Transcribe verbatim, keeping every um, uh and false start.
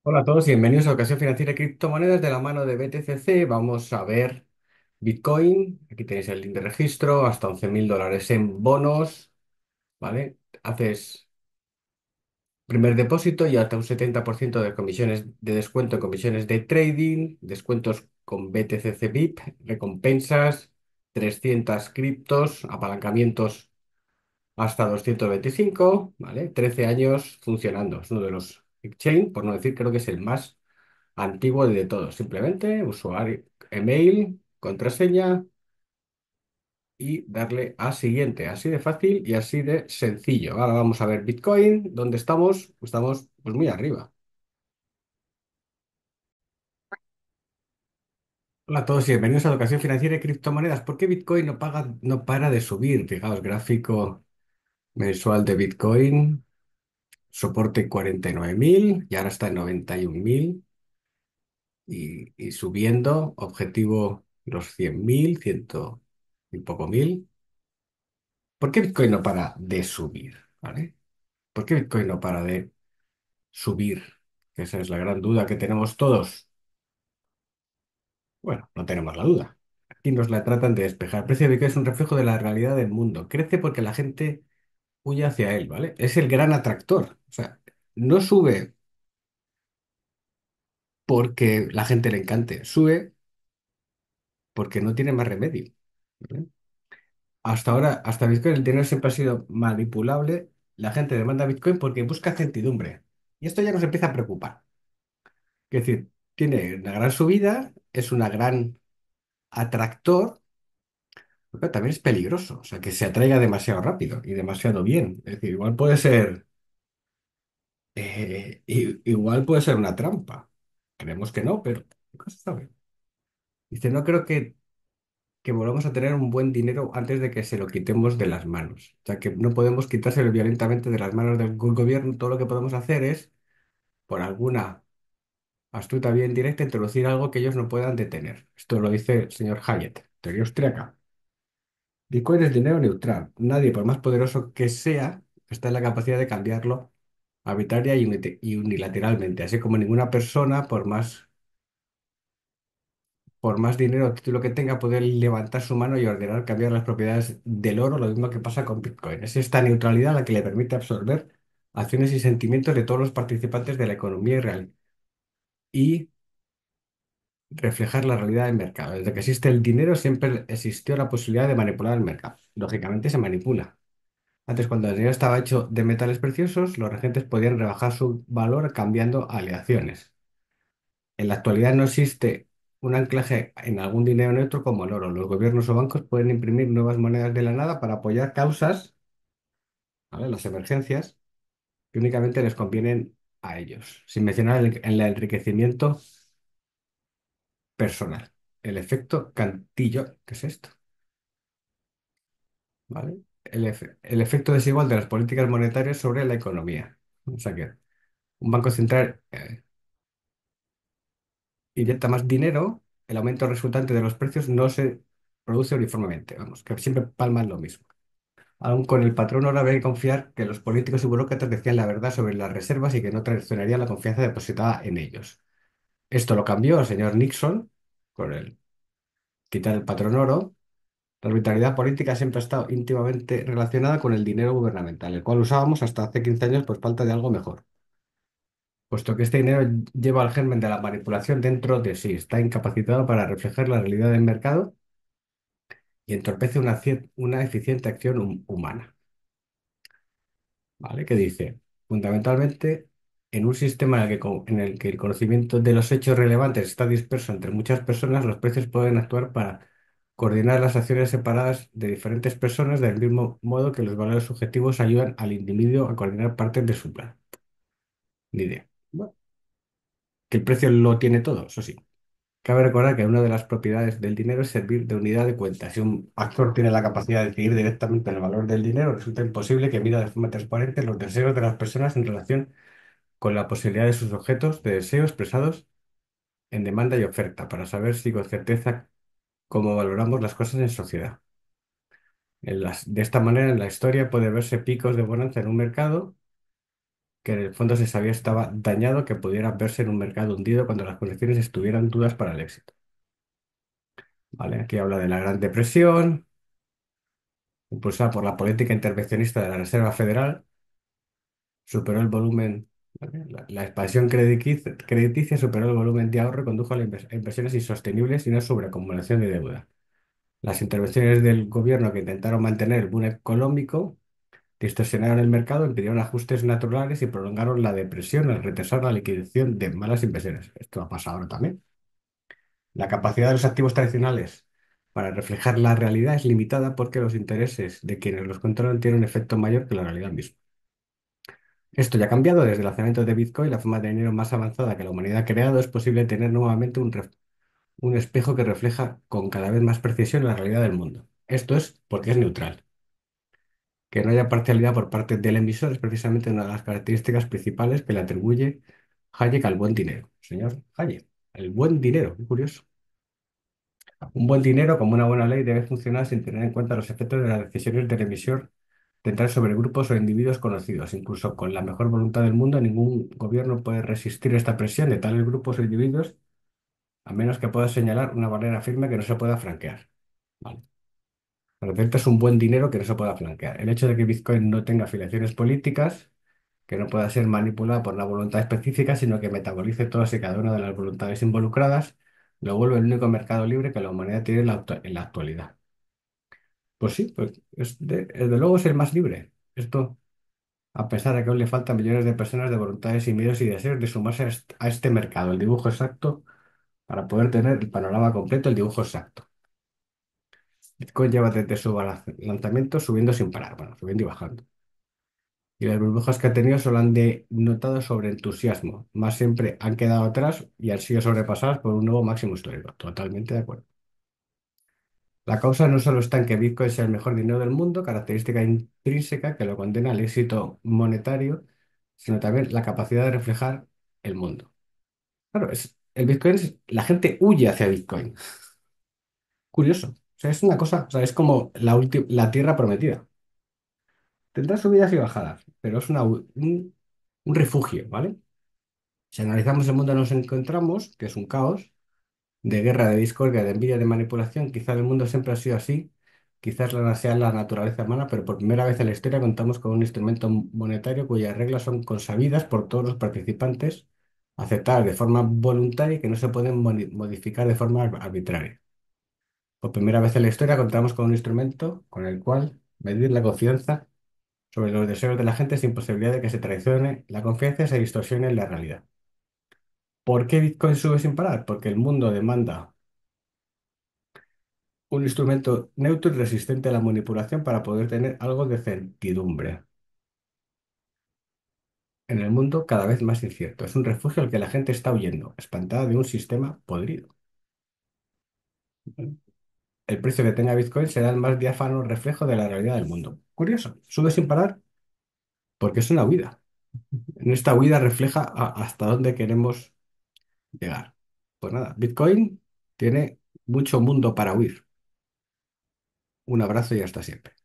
Hola a todos y bienvenidos a Ocasión Financiera y Criptomonedas de la mano de B T C C. Vamos a ver Bitcoin. Aquí tenéis el link de registro, hasta once mil dólares en bonos, ¿vale? Haces primer depósito y hasta un setenta por ciento de comisiones de descuento en comisiones de trading, descuentos con B T C C V I P, recompensas, trescientas criptos, apalancamientos hasta doscientos veinticinco, ¿vale? trece años funcionando. Es uno de los exchange, por no decir, creo que es el más antiguo de todos. Simplemente usuario, email, contraseña y darle a siguiente. Así de fácil y así de sencillo. Ahora vamos a ver Bitcoin. ¿Dónde estamos? Estamos pues muy arriba. Hola a todos y bienvenidos a Educación Financiera y Criptomonedas. ¿Por qué Bitcoin no paga, no para de subir? Fijaos, gráfico mensual de Bitcoin, soporte cuarenta y nueve mil y ahora está en noventa y un mil y, y subiendo, objetivo los cien mil, ciento y poco mil. ¿Por qué Bitcoin no para de subir? ¿Vale? ¿Por qué Bitcoin no para de subir? Esa es la gran duda que tenemos todos. Bueno, no tenemos la duda. Aquí nos la tratan de despejar. El precio de Bitcoin es un reflejo de la realidad del mundo. Crece porque la gente huye hacia él, ¿vale? Es el gran atractor. O sea, no sube porque la gente le encante. Sube porque no tiene más remedio. ¿Vale? Hasta ahora, hasta Bitcoin, el dinero siempre ha sido manipulable. La gente demanda Bitcoin porque busca certidumbre. Y esto ya nos empieza a preocupar. Es decir, tiene una gran subida, es una gran atractor, pero también es peligroso, o sea, que se atraiga demasiado rápido y demasiado bien. Es decir, igual puede ser, eh, i- igual puede ser una trampa. Creemos que no, pero nunca se sabe. Dice, no creo que, que volvamos a tener un buen dinero antes de que se lo quitemos de las manos. O sea, que no podemos quitárselo violentamente de las manos del go- gobierno. Todo lo que podemos hacer es, por alguna astuta vía indirecta, introducir algo que ellos no puedan detener. Esto lo dice el señor Hayek, teoría austriaca. Bitcoin es dinero neutral. Nadie, por más poderoso que sea, está en la capacidad de cambiarlo arbitraria y uni- y unilateralmente. Así como ninguna persona, por más, por más dinero o título que tenga, puede levantar su mano y ordenar cambiar las propiedades del oro, lo mismo que pasa con Bitcoin. Es esta neutralidad la que le permite absorber acciones y sentimientos de todos los participantes de la economía real y reflejar la realidad del mercado. Desde que existe el dinero, siempre existió la posibilidad de manipular el mercado. Lógicamente se manipula. Antes, cuando el dinero estaba hecho de metales preciosos, los regentes podían rebajar su valor cambiando aleaciones. En la actualidad no existe un anclaje en algún dinero neutro como el oro. Los gobiernos o bancos pueden imprimir nuevas monedas de la nada para apoyar causas, ¿vale? Las emergencias, que únicamente les convienen a ellos, sin mencionar el, el enriquecimiento personal. El efecto cantillo, ¿qué es esto? ¿Vale? El, efe- el efecto desigual de las políticas monetarias sobre la economía. O sea que un banco central eh, inyecta más dinero, el aumento resultante de los precios no se produce uniformemente. Vamos, que siempre palman lo mismo. Aún con el patrón ahora habría que confiar que los políticos y burócratas decían la verdad sobre las reservas y que no traicionarían la confianza depositada en ellos. Esto lo cambió el señor Nixon con el quitar el patrón oro. La arbitrariedad política siempre ha estado íntimamente relacionada con el dinero gubernamental, el cual usábamos hasta hace quince años por falta de algo mejor. Puesto que este dinero lleva el germen de la manipulación dentro de sí, está incapacitado para reflejar la realidad del mercado y entorpece una, cie- una eficiente acción hum- humana. ¿Vale? Que dice, fundamentalmente, en un sistema en el que, co- en el que el conocimiento de los hechos relevantes está disperso entre muchas personas, los precios pueden actuar para coordinar las acciones separadas de diferentes personas del mismo modo que los valores subjetivos ayudan al individuo a coordinar partes de su plan. Ni idea. Bueno, que el precio lo tiene todo, eso sí. Cabe recordar que una de las propiedades del dinero es servir de unidad de cuenta. Si un actor tiene la capacidad de decidir directamente el valor del dinero, resulta imposible que mida de forma transparente los deseos de las personas en relación con la posibilidad de sus objetos de deseo expresados en demanda y oferta, para saber si con certeza cómo valoramos las cosas en sociedad. En las- de esta manera, en la historia puede verse picos de bonanza en un mercado que en el fondo se sabía estaba dañado, que pudiera verse en un mercado hundido cuando las condiciones estuvieran duras para el éxito. ¿Vale? Aquí habla de la Gran Depresión, impulsada por la política intervencionista de la Reserva Federal, superó el volumen, ¿vale? La, la expansión crediticia, crediticia superó el volumen de ahorro y condujo a, la invers- a inversiones insostenibles y una sobreacumulación de deuda. Las intervenciones del gobierno que intentaron mantener el boom económico distorsionaron el mercado, impidieron ajustes naturales y prolongaron la depresión al retrasar la liquidación de malas inversiones. Esto ha pasado ahora también. La capacidad de los activos tradicionales para reflejar la realidad es limitada porque los intereses de quienes los controlan tienen un efecto mayor que la realidad misma. Esto ya ha cambiado desde el lanzamiento de Bitcoin, la forma de dinero más avanzada que la humanidad ha creado. Es posible tener nuevamente un, ref- un espejo que refleja con cada vez más precisión la realidad del mundo. Esto es porque es neutral. Que no haya parcialidad por parte del emisor es precisamente una de las características principales que le atribuye Hayek al buen dinero. Señor Hayek, el buen dinero, qué curioso. Un buen dinero, como una buena ley, debe funcionar sin tener en cuenta los efectos de las decisiones del emisor de entrar sobre grupos o individuos conocidos. Incluso con la mejor voluntad del mundo, ningún gobierno puede resistir esta presión de tales grupos o individuos, a menos que pueda señalar una barrera firme que no se pueda franquear. Vale. Lo cierto es un buen dinero que no se pueda flanquear. El hecho de que Bitcoin no tenga afiliaciones políticas, que no pueda ser manipulada por una voluntad específica, sino que metabolice todas y cada una de las voluntades involucradas, lo vuelve el único mercado libre que la humanidad tiene en la, actu- en la actualidad. Pues sí, pues es de- desde luego es el más libre. Esto, a pesar de que aún le faltan millones de personas de voluntades y miedos y deseos de sumarse a est- a este mercado, el dibujo exacto, para poder tener el panorama completo, el dibujo exacto. Bitcoin lleva desde su bala- lanzamiento subiendo sin parar, bueno, subiendo y bajando. Y las burbujas que ha tenido solo han denotado sobre entusiasmo, más siempre han quedado atrás y han sido sobrepasadas por un nuevo máximo histórico. Totalmente de acuerdo. La causa no solo está en que Bitcoin sea el mejor dinero del mundo, característica intrínseca que lo condena al éxito monetario, sino también la capacidad de reflejar el mundo. Claro, es, el Bitcoin es, la gente huye hacia Bitcoin. Curioso. O sea, es una cosa, o sea, es como la última, la tierra prometida. Tendrá subidas y bajadas, pero es una, u- un, un refugio, ¿vale? Si analizamos el mundo nos encontramos, que es un caos, de guerra, de discordia, de envidia, de manipulación. Quizá el mundo siempre ha sido así, quizás la sea la naturaleza humana, pero por primera vez en la historia contamos con un instrumento monetario cuyas reglas son consabidas por todos los participantes, aceptadas de forma voluntaria y que no se pueden moni- modificar de forma ar- arbitraria. Por primera vez en la historia contamos con un instrumento con el cual medir la confianza sobre los deseos de la gente sin posibilidad de que se traicione la confianza y se distorsione la realidad. ¿Por qué Bitcoin sube sin parar? Porque el mundo demanda un instrumento neutro y resistente a la manipulación para poder tener algo de certidumbre. En el mundo cada vez más incierto. Es un refugio al que la gente está huyendo, espantada de un sistema podrido. El precio que tenga Bitcoin será el más diáfano reflejo de la realidad del mundo. Curioso, sube sin parar porque es una huida. En esta huida refleja a- hasta dónde queremos llegar. Pues nada, Bitcoin tiene mucho mundo para huir. Un abrazo y hasta siempre.